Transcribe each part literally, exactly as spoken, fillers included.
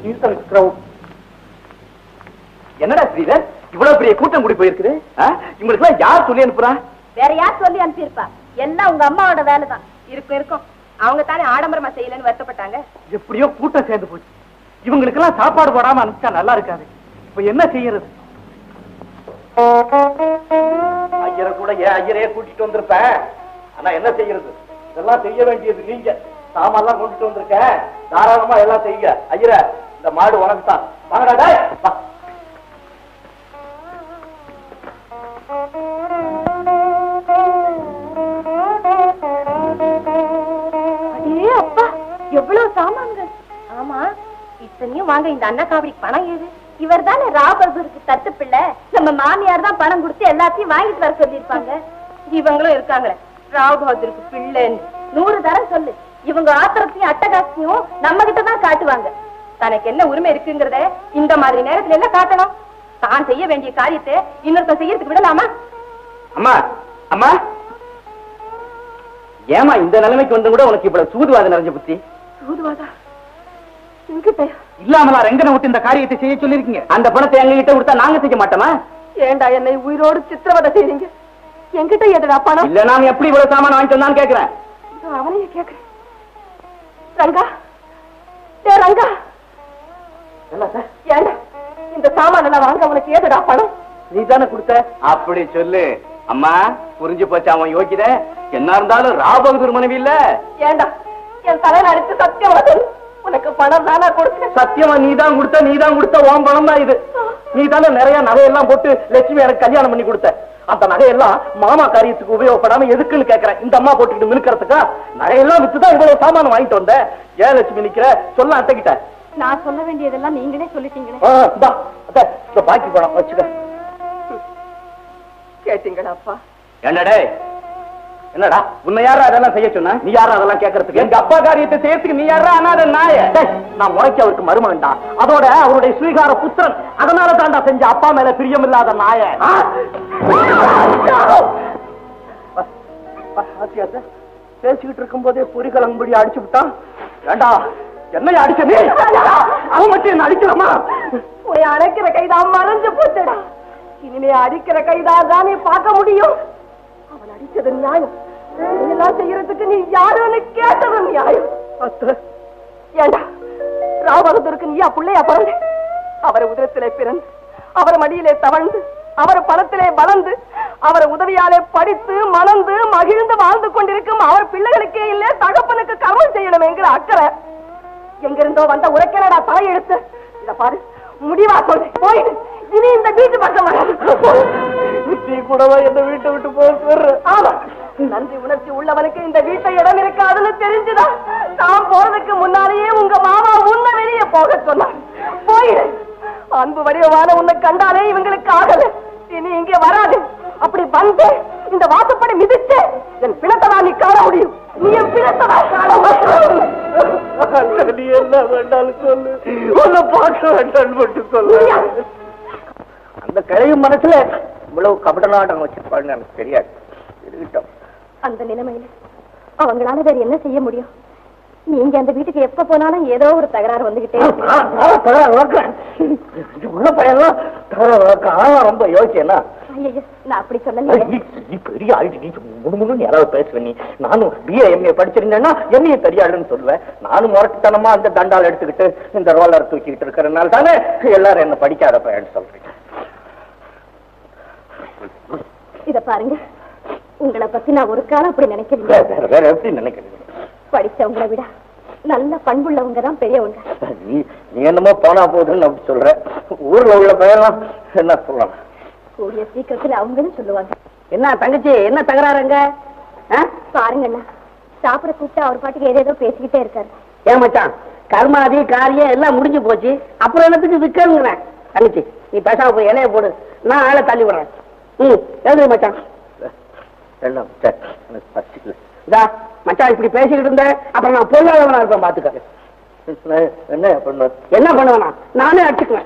என்னடா ஸ்ரீதர் இவ்வளவு பெரிய கூட்டம் கூடி போயிருக்குது? இவங்களுக்கு எல்லாம் யார் சொல்லி அனுப்புறா? வேற யார் சொல்லி அனுப்பியிருப்பா? எல்லாம் உங்க அம்மாவோட வேலைதான். இருக்கும் இருக்கும் அவங்க தானே ஆடம்பரமா செய்யலன்னு வருத்தப்பட்டாங்க. எப்படியோ கூட்டம் சேர்ந்து போச்சு. இவங்களுக்கு எல்லாம் சாப்பாடு போடாம அனுப்பிச்சா நல்லா இருக்காது. இப்ப என்ன செய்யறது? ஐயரை கூட ஏன் ஐயரையே கூட்டிட்டு வந்திருப்பேன். ஆனா என்ன செய்யறது? இதெல்லாம் செய்ய வேண்டியது நீங்க. சாமான்லாம் கொண்டுட்டு வந்திருக்க, தாராளமா எல்லாம் செய்ய. ஐயர இந்த மாடு உனக்கு தான். வாங்கடா வா. அப்பா எவ்வளவு சாமான்கள்! ஆமா, இத்தனையும் வாங்க இந்த அண்ணா காவடிக்கு பணம் ஏது? இவர் தானே ராபர்தூருக்கு தத்து பிள்ளை. நம்ம மாமியார் தான் பணம் கொடுத்து எல்லாத்தையும் வாங்கிட்டு வர சொல்லியிருப்பாங்க. இவங்களும் இருக்காங்களே ராவ் பகதூருக்கு பிள்ளைன்னு நூறு தரம் சொல்லு. இவங்க ஆத்திரத்தையும் அட்டகாசத்தையும் நம்ம கிட்ட தான் காட்டுவாங்க. தனக்கு என்ன உரிமை இருக்குங்கிறத இந்த மாதிரி நேரத்துல எல்லாம் காட்டணும். தான் செய்ய வேண்டிய காரியத்தை இன்னொருத்தன் செய்யறதுக்கு விடலாமா? அம்மா அம்மா, ஏமா இந்த நிலைமைக்கு வந்து கூட உனக்கு இவ்வளவு சூதுவாத நிறைஞ்ச புத்தி? சூதுவாதா? இல்லாமலா ரெங்கனை விட்டு இந்த காரியத்தை செய்ய சொல்லிருக்கீங்க? அந்த பணத்தை எங்க கிட்ட கொடுத்தா நாங்க செய்ய மாட்டோமா? ஏண்டா என்னை உயிரோடு சித்திரவதை செய்றீங்க? என்கிட்ட எதுடா பணம்? இல்ல நான் எப்படி இவ்வளவு சாமான் வாங்கிட்டு வந்தான்னு கேக்குறேன். அவனையே கேக்குறேன். ரங்கா, ஏ ரங்கா, ஏண்டா இந்த சாமான் எல்லாம் வாங்க உனக்கு ஏதுடா பணம்? நீ தானே கொடுத்த. அப்படி சொல்லு. அம்மா புரிஞ்சு போச்சு அவன் யோகித. என்ன இருந்தாலும் ராபகதூர் மனைவி இல்ல. ஏண்டா என் தலையில அடிச்சு சத்தியம் உனக்கு பணம் தானா கொடுத்த? சத்தியமா நீ தான் கொடுத்த. நீ தான் கொடுத்த. உன் பணம் தான் இது. நீ தானே நிறைய நகையெல்லாம் போட்டு லட்சுமி எனக்கு கல்யாணம் பண்ணி கொடுத்த. அந்த நகையெல்லாம் மாமா காரியத்துக்கு உபயோகப்படாம எதுக்குன்னு கேக்குறேன். இந்த அம்மா போட்டுக்கிட்டு மினுக்கிறதுக்கா? நகையெல்லாம் வித்துதான் இவ்வளவு சாமான் வாங்கிட்டு வந்த. ஏன் லட்சுமி நிக்கிற? சொல்ல அட்டைக்கிட்ட. நான் சொல்ல வேண்டியதெல்லாம் நீங்களே சொல்லிட்டீங்களே. பாக்கி பணம் வச்சுக்க. கேட்டீங்களா அப்பா? என்னடே என்னடா உன்னை யாரா அதெல்லாம் செய்ய சொன்ன? நீ யாரா அதெல்லாம் கேட்கறதுக்கு? எங்க அப்பா காரியத்தை செய்யறதுக்கு நீ யாரா? அனாத நாய. நான் முறைக்கு அவருக்கு மருமகன்டா. அதோட அவருடைய ஸ்வீகார புத்திரன். அதனால தாண்டா செஞ்ச அப்பா மேல பிரியம் இல்லாத நாய. பேசிக்கிட்டு இருக்கும் போதே பொறிகலங்கும்படி அடிச்சு விட்டான். ஏண்டா என்னைய அடிச்ச நீ? அவன் மட்டும் என்ன அடிக்கலாமா? உன்னை அடைக்கிற கைதான் மறைஞ்சு போச்சுடா. இனிமே அடிக்கிற கைதான் தானே பார்க்க முடியும். அவன் அடிச்சது நியாயம். இதெல்லாம் செய்யறதுக்கு நீ யாருன்னு கேட்டது நியாயம். ஏண்டா ராவபகதூருக்கு நீயா பிள்ளையா பிறந்த? அவரை உதரத்திலே பிறந்து, அவரை மடியிலே தவழ்ந்து, அவர் பணத்திலே வளர்ந்து, அவரை உதவியாலே படித்து மணந்து மகிழ்ந்து வாழ்ந்து கொண்டிருக்கும் அவர் பிள்ளைகளுக்கே இல்ல தகப்பனுக்கு கர்மம் செய்யணும் என்கிற அக்கறை எங்கிருந்தோ வந்த உரைக்கிறடா தலையெடுத்து. இத பாரு, முடிவா சொல்லு, போயிடு. இனி இந்த வீட்டு பக்கம் நீ கூடவா என்ன வீட்டை விட்டு போற? ஆமா, நன்றி உணர்ச்சி உள்ளவனுக்கு இந்த வீட்டை இடம் இருக்காதுன்னு தெரிஞ்சுதான் நான் போறதுக்கு முன்னாலேயே உங்க மாமா உன்னை வெளியே போக சொன்னார். போயிடு. அன்பு வடிவமான உன்னை கண்டாலே இவங்களுக்கு ஆகல. இனி இங்கே வராது. அப்படி வந்து இந்த வாசப்படி மிதிச்சு என் பிணத்தை நீ காண முடியும். நீ என் பிணத்தை காண முடியும். நீ என்ன வேண்டாலும் சொல்லு, உன்னை பார்க்க வேண்டாம் மட்டும் சொல்லு. அந்த கிழவி மனசுல இவ்வளவு கபட நாடகம் வச்சிருப்பாங்க எனக்கு தெரியாது. இருக்கட்டும். அந்த நிலைமையில அவங்களால வேற என்ன செய்ய முடியும்? நீங்க அந்த வீட்டுக்கு எப்ப போனாலும் ஏதோ ஒரு தகராறு வந்துகிட்டே உள்ள பையன்லாம் தகராறு ரொம்ப யோசிச்சேன்னா. நான் அப்படி சொல்லல. நீ பெரிய ஆயிட்டு நீ முழுமுன்னு யாராவது பேசுவேன். நீ நானும் பிஏ எம்ஏ படிச்சிருந்தேன்னா என்னைய தெரியாதுன்னு சொல்லுவேன். நானும் முரட்டுத்தனமா அந்த தண்டால் எடுத்துக்கிட்டு இந்த ரோலர் தூக்கிட்டு இருக்கிறதுனால தானே எல்லாரும் என்ன படிக்காத பையன்னு சொல்றீங்க. இத பாருங்க, உங்களை பத்தி நான் ஒரு காலம் அப்படி நினைக்கிறேன். வேற எப்படி நினைக்கிறீங்க? படிச்சவங்களை விட நல்ல பண்புள்ளவங்க தான் பெரியவங்க. நீ நீ என்னமோ போனா போகுதுன்னு அப்படி சொல்ற. ஊர்ல உள்ள பையன்லாம் என்ன சொல்லலாம்? கூடிய சீக்கிரத்துல அவங்களும் சொல்லுவாங்க. என்ன தங்கச்சி, என்ன தகராறுங்க? பாருங்க அண்ணா, சாப்பிட கூப்பிட்டு அவர் பாட்டுக்கு ஏதேதோ பேசிக்கிட்டே இருக்காரு. ஏன் மச்சான், கர்மாதி காரியம் எல்லாம் முடிஞ்சு போச்சு, அப்புறம் என்னத்துக்கு விற்கணுங்கிறேன். தங்கச்சி நீ பேசாம போய் இலைய போடு, நான் ஆளை தள்ளி விடுறேன். ம் எழுது மச்சான். இதா மச்சான் இப்படி பேசிக்கிட்டு இருந்தேன், அப்புறம் நான் பொருளாதாரமா இருப்பேன் பாத்துக்க. என்ன பண்ண என்ன பண்ணுவேனா? நானே அடிச்சுக்குவேன்.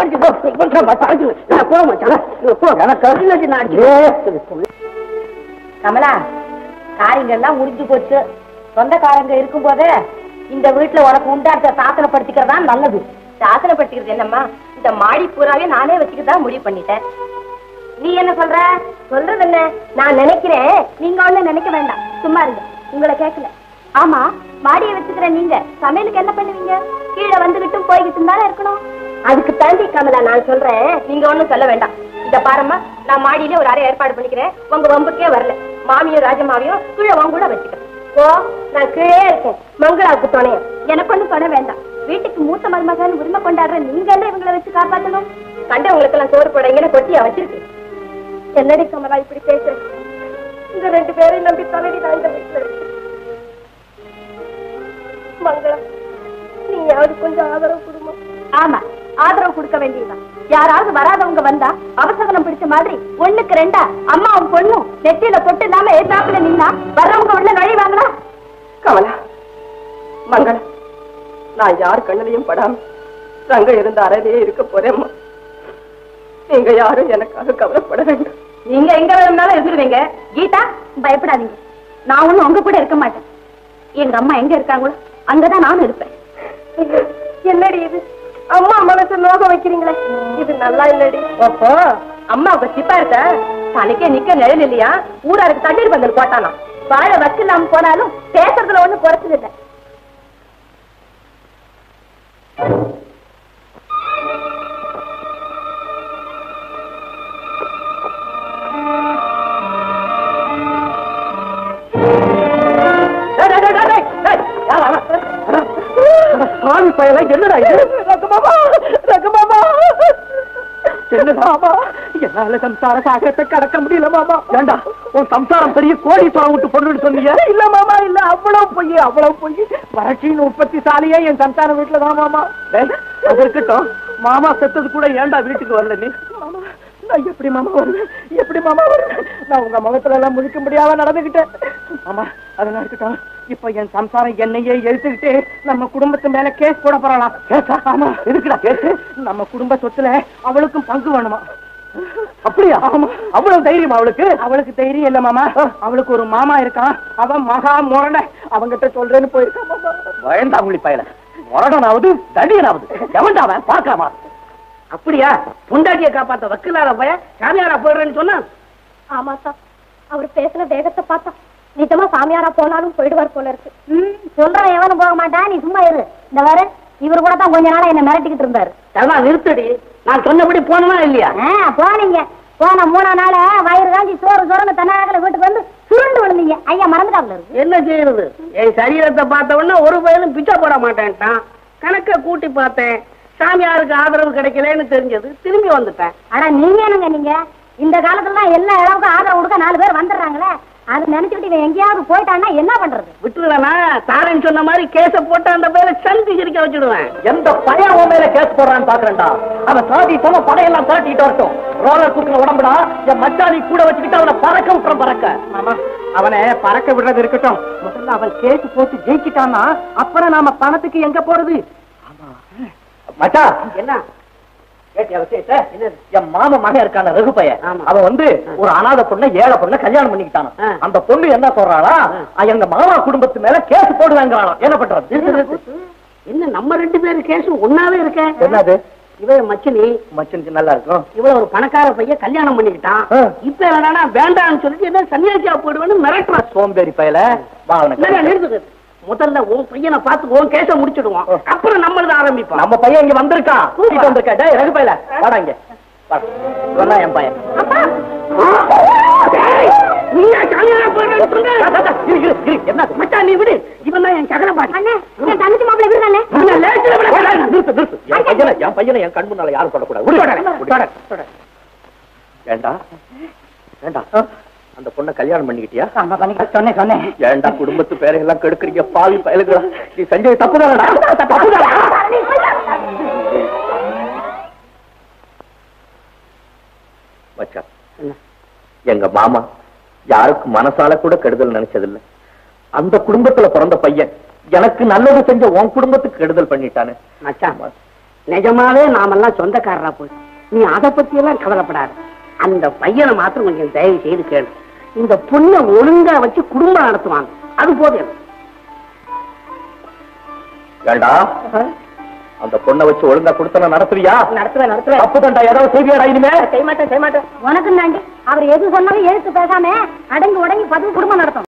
கமலா, காரியங்கள்லாம் முடிஞ்சு போச்சு. சொந்தக்காரங்க இருக்கும் போதே இந்த வீட்டுல உனக்கு உண்டாட்ட சாத்தனப்படுத்திக்கிறதா நல்லது. சாசனப்படுத்திக்கிறது என்னம்மா, இந்த மாடி பூராவே நானே வச்சுக்கிதான் முடிவு பண்ணிட்டேன். நீ என்ன சொல்ற? சொல்றது என்ன, நான் நினைக்கிறேன், நீங்க ஒண்ணு நினைக்க வேண்டாம், சும்மா இருங்க, உங்களை கேட்கல. ஆமா, மாடியை வச்சுக்கிற நீங்க சமையலுக்கு என்ன பண்ணுவீங்க? கீழே வந்துகிட்டும் போய்கிட்டும் தானே இருக்கணும். அதுக்கு தாண்டி கமலா நான் சொல்றேன், நீங்க ஒண்ணும் சொல்ல வேண்டாம். இத பாருமா, நான் மாடியில ஒரு அறை ஏற்பாடு பண்ணிக்கிறேன், உங்க வம்புக்கே வரல. மாமியும் ராஜமாவையும் கீழே உங்க கூட வச்சுக்கிறேன். ஓ, நான் கீழே இருக்கேன், மங்களாவுக்கு துணையும். எனக்கு ஒண்ணும் துணை வேண்டாம். வீட்டுக்கு மூத்த மருமகன் உரிமை கொண்டாடுற நீங்க எல்லாம் இவங்களை வச்சு காப்பாற்றணும். கண்டவங்களுக்கு எல்லாம் சோறு போடுறீங்கன்னு கொட்டியா வச்சிருக்கு. என்னடி கமலா இப்படி பேசுற? இந்த ரெண்டு பேரையும் நம்பி தலைவி நான் இந்த வீட்டுல இருக்கேன். மங்களம், நீயாவது கொஞ்சம் ஆதரவு கொடுமா? ஆமா, ஆதரவு கொடுக்க வேண்டியதுதான். யாராவது வராதவங்க வந்தா அவசரம் பிடிச்ச மாதிரி ஒண்ணுக்கு ரெண்டா அம்மாவும் பொண்ணும் நெத்தியில பொட்டு இல்லாம ஏத்தாப்புல நின்னா வர்றவங்க உள்ள நுழைவாங்களா? கமலா, மங்களம், நான் யார் கண்ணிலையும் படாம ரங்க இருந்த அறவே இருக்க போறேம்மா. நீங்க யாரும் எனக்காக கவலைப்பட வேண்டாம். நீங்க எங்க வேணும்னாலும் இருந்துருவீங்க. கீதா, பயப்படாதீங்க, நான் ஒண்ணும் உங்க கூட இருக்க மாட்டேன். எங்க அம்மா எங்க இருக்காங்களோ அங்கதான் நானும் இருப்பேன். என்னடி இது, அம்மா மனசு நோக வைக்கிறீங்களே, இது நல்லா இல்லடி. ஓஹோ, அம்மாவுக்கு சிப்பா இருக்க தனக்கே நிக்க நிழல் இல்லையா? ஊராருக்கு தண்ணீர் பந்தல் போட்டானா? வாழ வச்சில்லாம போனாலும் பேசுறதுல ஒண்ணு குறைச்சது இல்லை. சாமி பயல என்னடா இது? ரகுமாமா, ரகுமாமா, என்னடா என்னால சம்சார சாகரத்தை கடக்க முடியல மாமா. ஏண்டா உன் சம்சாரம் பெரிய கோடீஸ்வரம் விட்டு பொண்ணுன்னு சொன்னீங்க? இல்ல மாமா, இல்ல, அவ்வளவு பொய், அவ்வளவு பொய். வறட்சியின் உற்பத்தி சாலையே என் சம்சாரம் வீட்டுலதான் மாமா. அது இருக்கட்டும், மாமா செத்தது கூட ஏண்டா வீட்டுக்கு வரல நீ? மாமா, நான் எப்படி மாமா வருவேன், எப்படி மாமா வருவேன்? நான் உங்க முகத்துல எல்லாம் முழிக்க முடியாம நடந்துகிட்டேன் மாமா. அதெல்லாம் இருக்கட்டும், இப்ப என் சம்சாரம் என்னையே எழுத்துக்கிட்டு நம்ம குடும்பத்து மேல கேஸ் போட போறாளாம். கேஸா? ஆமா. இருக்குடா கேஸ்? நம்ம குடும்ப சொத்துல அவளுக்கும் பங்கு வேணுமா? அப்படியா? ஆமா. அவ்வளவு தைரியம் அவளுக்கு? அவளுக்கு தைரியம் இல்ல மாமா, அவளுக்கு ஒரு மாமா இருக்கான், அவன் மகா முரண, அவங்கிட்ட சொல்றேன்னு போயிருக்கான் மாமா. பயந்தாங்குழி பயல, முரடனாவது தடியனாவது எவன்டாவன் பாக்காமா? அப்படியா? பொண்டாட்டிய காப்பாத்த வக்கீலார பய சாமியாரா போயிடுறேன்னு சொன்னா? ஆமா சார், அவர் பேசுன வேகத்தை பார்த்தா நிஜமா சாமியாரா போனாலும் போயிடுவார் போல இருக்கு. சொல்ற எவனும் போக மாட்டான், நீ சும்மா இரு. இந்த வேற இவர் கூட தான் கொஞ்ச நாளா என்ன மிரட்டிக்கிட்டு இருந்தாரு. அதெல்லாம் நிறுத்தடி, நான் சொன்னபடி போனா இல்லையா? போனீங்க, போன மூணா நாள வயிறு காஞ்சி சோறு சோறுன்னு தன்னாகல வீட்டுக்கு வந்து சுருண்டு விழுந்தீங்க. ஐயா மறந்துட்டாங்க. என்ன செய்யறது, என் சரீரத்தை பார்த்த உடனே ஒரு பயிலும் பிச்சை போட மாட்டேன்ட்டான். கணக்க கூட்டி பார்த்தேன், சாமியாருக்கு ஆதரவு கிடைக்கலன்னு தெரிஞ்சது, திரும்பி வந்துட்டேன். ஆனா நீங்க என்னங்க, நீங்க இந்த காலத்துல எல்லா அளவுக்கு ஆதரவு கொடுக்க நாலு பேர் வந்துடுறாங்களே, அது நினைச்சுக்கிட்டு இவன் எங்கேயாவது போயிட்டான்னா என்ன பண்றது? விட்டுருவேனா? தாரன் சொன்ன மாதிரி கேஸ போட்டு அந்த பேரை சந்தி சிரிக்க வச்சுடுவேன். எந்த பையன் உன் மேல கேஸ் போடுறான்னு பாக்குறேன்டா. அவன் சாதி சம படையெல்லாம் திரட்டிட்டு வரட்டும். ரோலர் தூக்கின உடம்புடா, என் மச்சானி கூட வச்சுக்கிட்டு அவனை பறக்க விட்டுறோம். பறக்க ஆமா, அவனை பறக்க விடுறது இருக்கட்டும். முதல்ல அவன் கேஸ் போட்டு ஜெயிச்சிட்டான்னா அப்புறம் நாம பணத்துக்கு எங்க போறது? மச்சா, என்ன என் மாமா மகன் இருக்கான ரகு பையன், அவன் வந்து ஒரு அனாதை பொண்ணு ஏழை பொண்ணு கல்யாணம் பண்ணிக்கிட்டான். அந்த பொண்ணு என்ன சொல்றாளா, எங்க மாமா குடும்பத்து மேல கேஸ் போடுவாங்களாம். என்ன பண்றது? என்ன நம்ம ரெண்டு பேரும் கேஸ் ஒன்னாவே இருக்க? என்னது? இவன் மச்சினி, மச்சினிக்கு நல்லா இருக்கும். இவ்வளவு ஒரு பணக்கார பையன் கல்யாணம் பண்ணிக்கிட்டான். இப்ப என்னன்னா வேண்டாம்னு சொல்லிட்டு என்ன சன்னியாசியா போயிடுவேன்னு மிரட்டுறான். சோம்பேறி பையல. நிறுத்து, முதல்ல உன் பையனை பார்த்து உன் கேஸ முடிச்சிடுவோம், அப்புறம் நம்மளது ஆரம்பிப்போம். நம்ம பையன் இங்க வந்திருக்கான், கூட்டிட்டு வந்திருக்கேன். டேய் ரகு பையல, வாடா இங்க. இவன் என் பையன். என்ன மச்சான் நீ விடு, இவன் தான் என் சகல பாடி. தங்கச்சி மாப்பிள்ளை விடுறானே. என் பையனை என் பையனை என் கண் முன்னால யாரும் சொல்லக்கூடாது. ஏண்டா ஏண்டா அந்த பொண்ணை கல்யாணம் பண்ணிக்கிட்டியா? சொன்னேன் சொன்னேன். ஏண்டா குடும்பத்து பேரையெல்லாம் கெடுக்கிறீங்க பாவி பயலுங்களா? நீ செஞ்சது தப்புதானடா. மச்சான், எங்க மாமா யாருக்கு மனசால கூட கெடுதல் நினைச்சதில்லை. அந்த குடும்பத்துல பிறந்த பையன் எனக்கு நல்லது செஞ்ச உன் குடும்பத்துக்கு கெடுதல் பண்ணிட்டானே. மச்சான், நிஜமாவே நாமெல்லாம் சொந்தக்காரரா போய் நீ அதை பத்தி எல்லாம் கவலைப்படாது. அந்த பையனை மாத்திரம் கொஞ்சம் தயவு செய்து கேளு. இந்த பொண்ணை ஒழுங்கா வச்சு குடும்பம் நடத்துவாங்க, அது போதும். ஏண்டா அந்த பொண்ணை வச்சு ஒழுங்கா கொடுத்தன நடத்துவியா? நடத்துவேன் நடத்துவேன். அப்பதான்டா ஏதாவது செய்வியாடா இனிமே? செய்ய மாட்டேன் செய்ய மாட்டேன். உனக்கு தாண்டி அவர் எது சொன்னாலும் எழுத்து பேசாம அடங்கி உடங்கி பதிவு குடும்பம் நடத்தும்.